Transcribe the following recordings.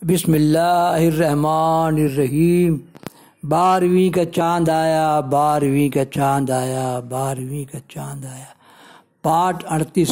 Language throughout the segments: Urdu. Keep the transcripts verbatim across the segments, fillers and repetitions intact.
بسم اللہ الرحمن الرحیم۔ بارہویں کا چاند آیا، بارہویں کا چاند آیا، بارہویں کا چاند آیا۔ پارٹ اڑتیس،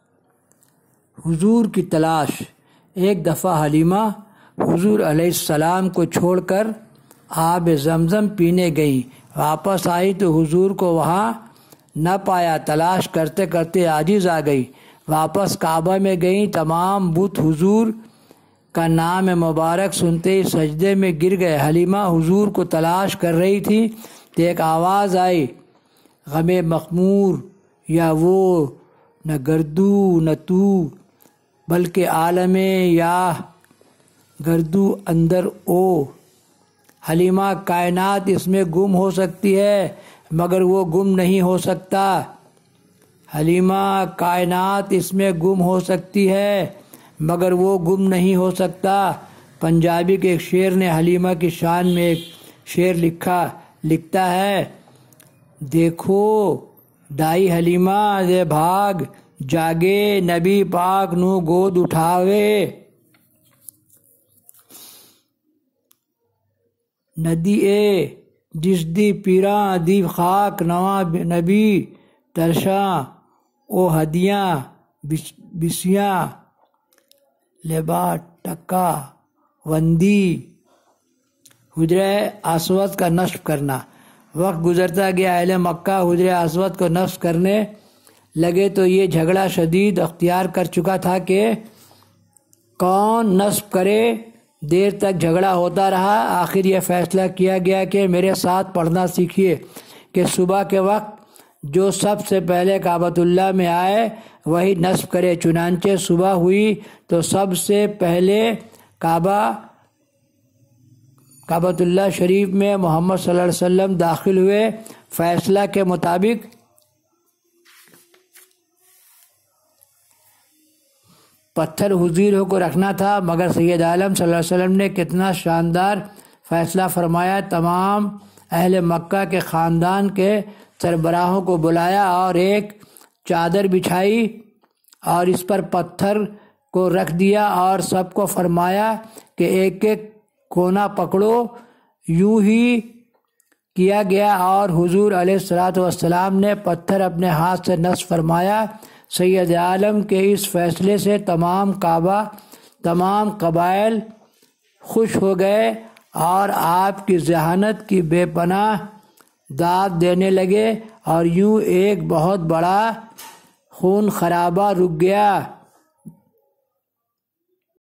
حضور کی تلاش۔ ایک دفعہ حلیمہ حضور علیہ السلام کو چھوڑ کر آب زمزم پینے گئی۔ واپس آئی تو حضور کو وہاں نہ پایا۔ تلاش کرتے کرتے عاجز آ گئی۔ واپس کعبہ میں گئی۔ تمام بت حضور کا نام مبارک سنتے ہی سجدے میں گر گئے۔ حلیمہ حضور کو تلاش کر رہی تھی تو ایک آواز آئی، غم مخمور یا وہ نہ گردو نہ تو بلکہ عالم یا گردو اندر او۔ حلیمہ کائنات اس میں گم ہو سکتی ہے مگر وہ گم نہیں ہو سکتا۔ حلیمہ کائنات اس میں گم ہو سکتی ہے مگر وہ گم نہیں ہو سکتا۔ پنجابی کے ایک شعر نے حلیمہ کی شان میں ایک شعر لکھا لکھتا ہے، دیکھو دائی حلیمہ دے بھاگ جاگے، نبی پاک نو گود اٹھاوے۔ ندی اے جس دی پیراں دی خاک نواں نبی ترشاں او ہدیاں بسیاں لبا ٹکا وندی۔ حجرہ اسود کا نصب کرنا۔ وقت گزرتا گیا، اہل مکہ حجرہ اسود کو نصب کرنے لگے تو یہ جھگڑا شدید اختیار کر چکا تھا کہ کون نصب کرے۔ دیر تک جھگڑا ہوتا رہا۔ آخر یہ فیصلہ کیا گیا کہ میرے ساتھ پڑھنا سیکھیے کہ صبح کے وقت جو سب سے پہلے کعبۃ اللہ میں آئے وہی نصب کرے۔ چنانچہ صبح ہوئی تو سب سے پہلے کعبہ کعبۃ اللہ شریف میں محمد صلی اللہ علیہ وسلم داخل ہوئے۔ فیصلہ کے مطابق پتھر حضور کو رکھنا تھا مگر سید عالم صلی اللہ علیہ وسلم نے کتنا شاندار فیصلہ فرمایا۔ تمام اہل مکہ کے خاندان کے سربراہوں کو بلایا اور ایک چادر بچھائی اور اس پر پتھر کو رکھ دیا اور سب کو فرمایا کہ ایک ایک کونا پکڑو۔ یوں ہی کیا گیا اور حضور علیہ الصلوۃ والسلام نے پتھر اپنے ہاتھ سے نصب فرمایا۔ سید عالم کے اس فیصلے سے تمام کعبہ تمام قبائل خوش ہو گئے اور آپ کی ذہانت کی بے پناہ داد دینے لگے اور یوں ایک بہت بڑا خون خرابہ رک گیا۔